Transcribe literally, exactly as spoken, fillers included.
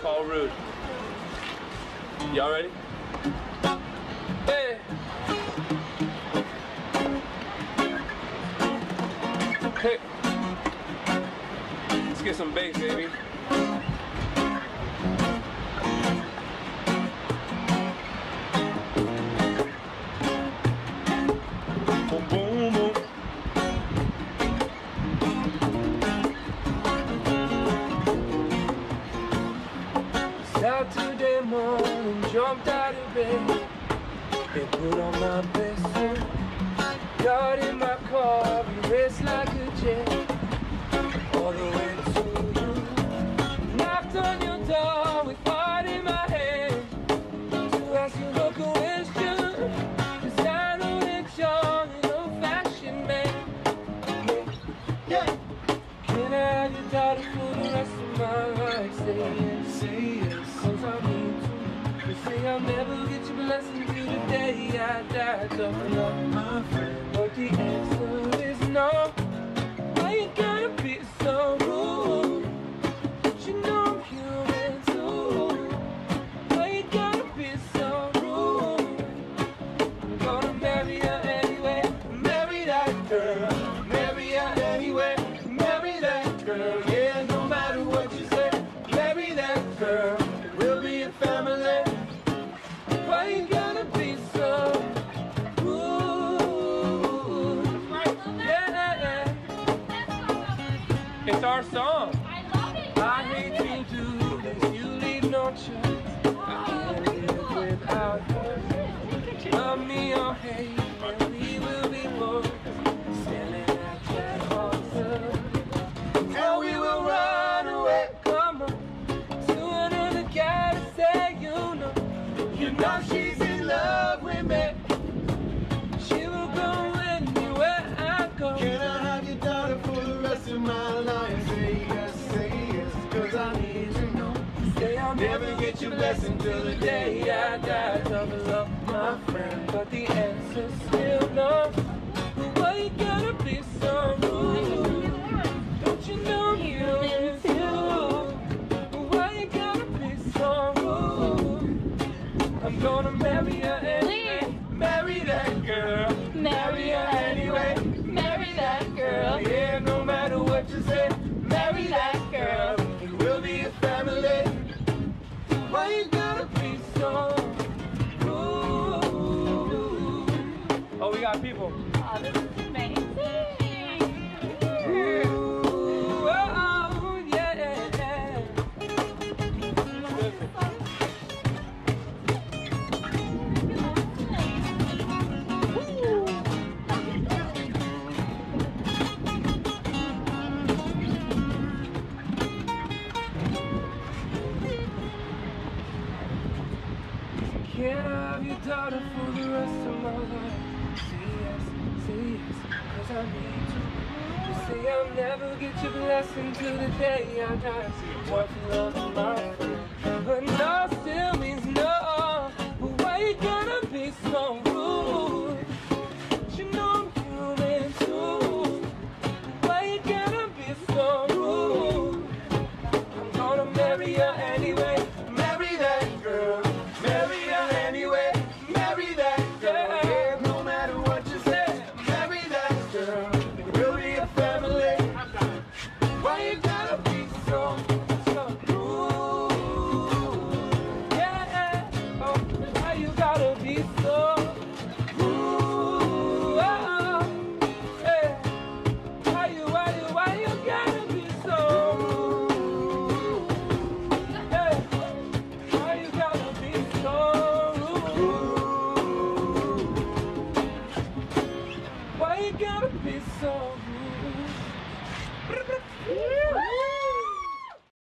called Rude. Y'all ready? Hey! Hey! Let's get some bass, baby. Boom, boom, boom. Saturday morning, jumped out of bed and put on my best suit. Got in my car, we raced like a jet all the way to you. Knocked on your door with heart in my hand to ask you a question, 'cause I know that you're an old-fashioned man. Yeah, yeah. Can I have your daughter for the rest of my life? Say yes, say yes, 'cause I need to. You say I'll never get your blessing till the day I die. Don't love my friend, but the answer is no. Why you gotta be so rude? But you know I'm human too. Why you gotta be so rude? I'm gonna marry her anyway. Marry that girl. Marry her anyway. Marry that girl. Yeah, no matter what you say. Marry that girl. We'll be a family. Why you gotta be so rude? Yeah. It's our song. I love it. I hate to do this. You leave no choice. I can't live without her. Love me or hate, and we will be both sailing at that altar. And we will run away. Come on, to another guy to say you know. You know she's in love with me. She will go anywhere I go. Can I have your daughter for the rest of my life? Say yes, say yes, 'cause I need to know. Say I'll never get your blessing till the day I die. Double love, my friend, but the answer's still no. But why you gotta be so rude? Don't you know you is you? But why you gotta be so rude? I'm gonna marry her anyway. Marry that girl. Marry her anyway. Marry that girl. Yeah, no matter what you say. Marry that girl. We'll be a family. Why you gotta be so rude? Oh, we got people. Oh, this is amazing. Ooh, oh, yeah. Can I have your daughter for the rest of my life? Say yes, say yes, 'cause I need to. You say I'll never get your blessing till the day I die. Tough love, my friend, but no still means no. But why you gotta be so rude? You know I'm human too. Why you gotta be so rude? I'm gonna marry her anyway. Marry that girl. Marry her anyway. Marry that girl. Yeah, no matter what you say. Marry that girl. We'll be a family. Why you gotta be so, so rude? Yeah. Oh, why you gotta be so rude? Oh, hey. Why you, why you, why you gotta be so rude? Hey. Why you gotta be so rude? Why you gotta be so rude?